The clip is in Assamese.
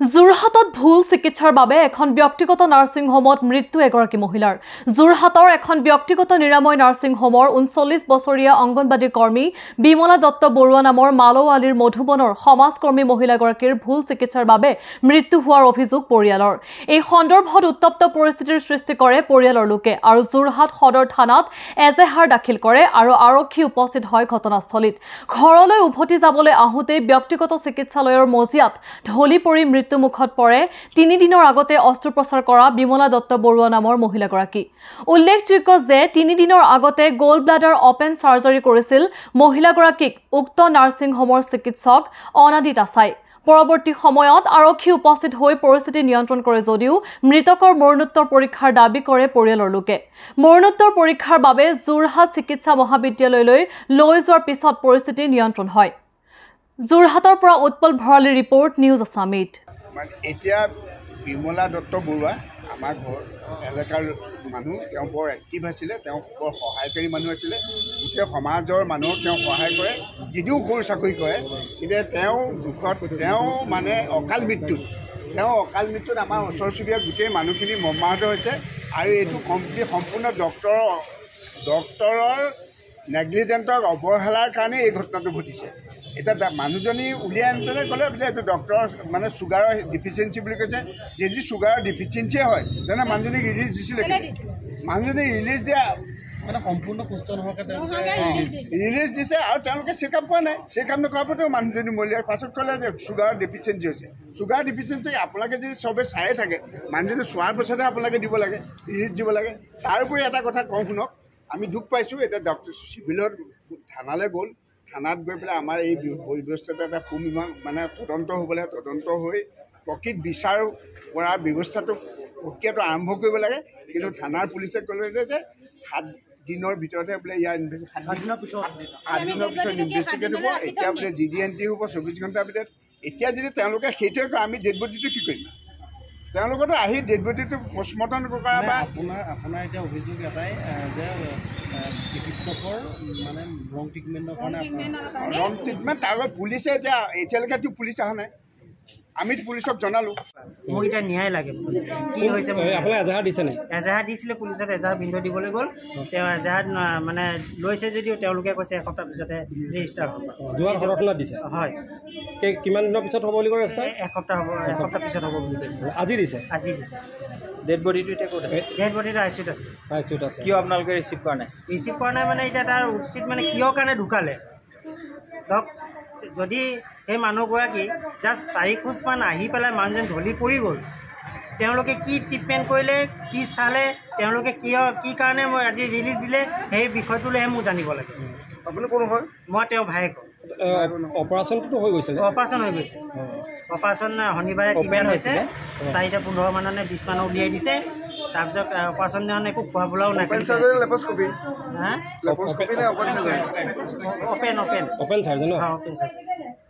যোৰহাটত ভুল চিকিৎসাৰ বাবে এখন ব্যক্তিগত নাৰ্ছিং হোমত মৃত্যু এগৰাকী মহিলাৰ। যোৰহাটৰ এখন ব্যক্তিগত নিৰাময় নাৰ্ছিং হোমৰ 39 বছৰীয়া অংগনবাদী কৰ্মী বিমলা দত্ত বৰুৱা নামৰ মালৱালীৰ মধুবনৰ সমাজকৰ্মী মহিলাগৰাকীৰ ভুল চিকিৎসাৰ বাবে মৃত্যু হোৱাৰ অভিযোগ পৰিয়ালৰ। এই সন্দৰ্ভত উত্তপ্ত পৰিস্থিতিৰ সৃষ্টি কৰে পৰিয়ালৰ লোকে আৰু যোৰহাট সদৰ থানাত এজেহাৰ দাখিল কৰে আৰু আৰক্ষী উপস্থিত হয় ঘটনাস্থলীত। ঘৰলৈ উভতি যাবলৈ আহোঁতে ব্যক্তিগত চিকিৎসালয়ৰ মজিয়াত ঢলি পৰি মৃত্যুমুখত পৰে 3 দিনৰ আগতে অস্ত্ৰোপচাৰ কৰা বিমলা দত্ত বৰুৱা নামৰ মহিলাগৰাকী। উল্লেখযোগ্য যে 3 দিনৰ আগতে গোল ব্লাডাৰ অপেন সাৰ্জাৰী কৰিছিল মহিলাগৰাকীক উক্ত নাৰ্ছিং হোমৰ চিকিৎসক অনাদিত আছাই। পৰৱৰ্তী সময়ত আৰক্ষী উপস্থিত হৈ পৰিস্থিতি নিয়ন্ত্ৰণ কৰে যদিও মৃতকৰ মৰণোত্তৰ পৰীক্ষাৰ দাবী কৰে পৰিয়ালৰ লোকে। মৰণোত্তৰ পৰীক্ষাৰ বাবে যোৰহাট চিকিৎসা মহাবিদ্যালয়লৈ লৈ যোৱাৰ পিছত পৰিস্থিতি নিয়ন্ত্ৰণ হয়। যোৰহাটৰ পৰা উৎপল ভৰালীৰ ৰিপৰ্ট, নিউজ আছামিট। এতিয়া বিমলা দত্ত বৰুৱা আমাৰ ঘৰ এলেকাৰ মানুহ, তেওঁ বৰ এক্টিভ আছিলে, তেওঁ বৰ সহায়কাৰী মানুহ আছিলে। গোটেই সমাজৰ মানুহক তেওঁ সহায় কৰে, যদিও সৰু চাকৰি কৰে, কিন্তু তেওঁ দুখত তেওঁ মানে অকাল মৃত্যুত আমাৰ ওচৰ চুবুৰীয়া গোটেই মানুহখিনি মৰ্মাহত হৈছে। আৰু এইটো সম্পূৰ্ণ ডক্তৰৰ নেগলিজেণ্টৰ অৱহেলাৰ কাৰণে এই ঘটনাটো ঘটিছে। এতিয়া মানুহজনী উলিয়াই আনোতে ক'লে যে এইটো ডক্টৰৰ মানে চুগাৰৰ ডিফিচিয়েঞ্চি বুলি কৈছে। যদি চুগাৰৰ ডিফিচিয়েঞ্চিয়ে হয় তেনে মানুহজনীক ৰিলিজ দিছিলে। মানুহজনী ৰিলিজ দিয়া মানে সম্পূৰ্ণ সুস্থ নোহোৱাকৈ ৰিলিজ দিছে আৰু তেওঁলোকে চেকআপ কৰা নাই। চেকআপ নকৰাৰ পাছতো মানুহজনী মৰিলে। পাছত ক'লে যে চুগাৰৰ ডিফিচিয়েঞ্চি হৈছে। চুগাৰ ডিফিচিয়েঞ্চি আপোনালোকে যদি চবেই চায়ে থাকে, মানুহজনী চোৱাৰ পাছতহে আপোনালোকে দিব লাগে, ৰিলিজ দিব লাগে। তাৰোপৰি এটা কথা কওঁ শুনক, আমি দুখ পাইছোঁ। এতিয়া ডক্টৰ চিভিলত থানালৈ গ'ল, থানাত গৈ পেলাই আমাৰ এই ব্যৱস্থাটো এটা মানে তদন্ত হ'ব লাগে। তদন্ত হৈ প্ৰকৃত বিচাৰ কৰাৰ ব্যৱস্থাটো প্ৰক্ৰিয়াটো আৰম্ভ কৰিব লাগে। কিন্তু থানাৰ পুলিচে ক'লে যে 7 দিনৰ ভিতৰতে বোলে ইয়াৰ 7 দিনৰ পিছত ইনভেষ্টিগেট হ'ব। এতিয়া বোলে GDNT হ'ব 24 ঘণ্টাৰ ভিতৰত। এতিয়া যদি তেওঁলোকে সেইটোৱে কয়, আমি ডেড বডিটো কি কৰিম? তেওঁলোকতো আহি ডেড বডিটো পষ্টমৰ্টম কৰা বা আপোনাৰ এতিয়া অভিযোগ এটাই যে চিকিৎসকৰ মানে ৰং ট্ৰিটমেণ্টৰ কাৰণে ৰং ট্ৰিটমেণ্ট তাৰ পুলিচে এতিয়ালৈকেতো পুলিচ অহা নাই। আমি পুলিচক জনালোঁ। মোক এতিয়া ন্যায় লাগে। কি হৈছে আপুনি এজাহাৰ দিছে নে? এজাহাৰ দিছিলে, পুলিচত এজাহাৰ বিন্ধ দিবলৈ গ'ল। তেওঁ এজাহাৰ মানে লৈছে যদিও তেওঁলোকে কৈছে এসপ্তাহ পিছতে ৰেজিষ্টাৰ হ'ব। যোৱা ঘটনাত দিছে? হয়। কিমান দিনৰ পিছত হ'ব বুলি কৈ ৰেজিষ্টাৰ? এসপ্তাহ হ'ব, এসপ্তাহ পিছত হ'ব বুলি কৈছে। আজি দিছে? আজি দিছে। ডেড বডিটো এতিয়া ক'ত আছে? ডেড বডিটো আইচিউত আছে। আইচিউত আছে। কিয় আপোনালোকে ৰিচিভ কৰা নাই? ৰিচিভ কৰা নাই মানে এতিয়া তাৰ উচিত মানে কিহৰ কাৰণে ঢুকালে ধৰক। যদি সেই মানুহগৰাকী জাষ্ট 4 খোজমান আহি পেলাই মানুহজন ঢলি পৰি গ'ল, তেওঁলোকে কি ট্ৰিটমেণ্ট কৰিলে, কি চালে, তেওঁলোকে কি কাৰণে মই আজি ৰিলিজ দিলে, সেই বিষয়টোলৈহে মোক জানিব লাগে। আপুনি কোন হয়? মই তেওঁ ভায়েক। অপাৰেশ্যনটোতো হৈ গৈছে? অপাৰেশ্যন হৈ গৈছে। অপাৰেশ্যন শনিবাৰে ট্ৰিটমেণ্ট হৈছে। 4:15 মানত নে 20 মানত উলিয়াই দিছে। তাৰপিছত অপাৰেশ্যন দিনাখন একো খোৱা বোলাও নাই। Open surgery.